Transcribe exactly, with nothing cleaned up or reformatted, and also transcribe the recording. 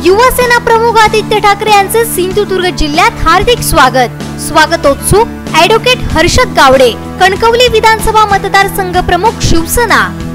युवासेना प्रमुख आदित्य ठाकरे यांचे सिंधुदुर्ग जिल्ह्यात हार्दिक स्वागत। स्वागतोत्सुक ॲडव्होकेट हर्षद गावडे, कणकवली विधानसभा मतदारसंघ प्रमुख शिवसेना।